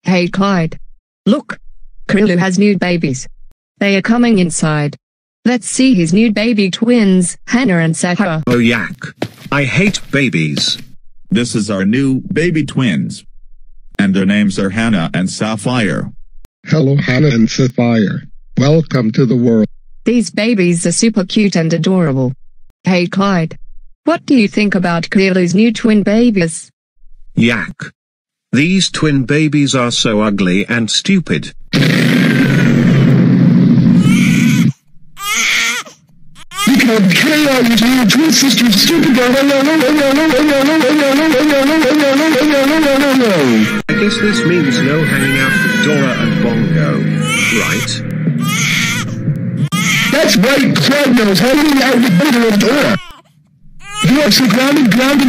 Hey Clyde. Look. Krulu has new babies. They are coming inside. Let's see his new baby twins, Hannah and Sapphire. Oh yak. I hate babies. This is our new baby twins. And their names are Hannah and Sapphire. Hello Hannah and Sapphire. Welcome to the world. These babies are super cute and adorable. Hey Clyde. What do you think about Krulu's new twin babies? Yak. These twin babies are so ugly and stupid. Your twin sister's stupid. I guess this means no hanging out with Dora and Bongo, right? That's right, Clyde knows hanging out with Dora and Dora. You are so grounded.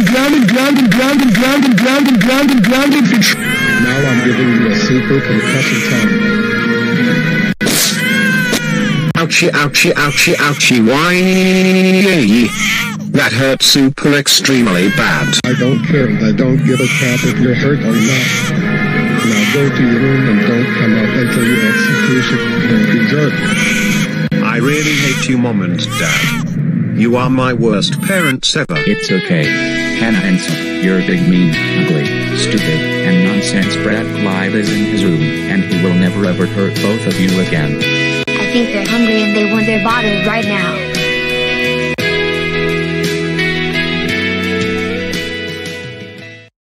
Now I'm giving you a super concussion time. Ouchie, ouchie, ouchie, ouchie, why? That hurt super extremely bad. I don't care, I don't give a crap if you're hurt or not. Now go to your room and don't come out until your execution, you jerk. I really hate you, Mom and Dad. You are my worst parents ever. It's okay. Hannah and Sap, you're big, mean, ugly, stupid, and nonsense brat. Clyde is in his room, and he will never ever hurt both of you again. I think they're hungry and they want their bottle right now.